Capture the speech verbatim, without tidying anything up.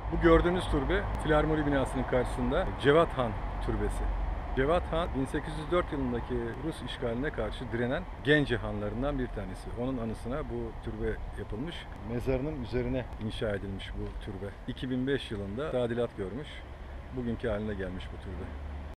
Bu gördüğünüz türbe Filarmoni binasının karşısında Cevat Han Türbesi. Cevat Han bin sekiz yüz dört yılındaki Rus işgaline karşı direnen Gence hanlarından bir tanesi. Onun anısına bu türbe yapılmış. Mezarının üzerine inşa edilmiş bu türbe. iki bin beş yılında tadilat görmüş. Bugünkü haline gelmiş bu türbe.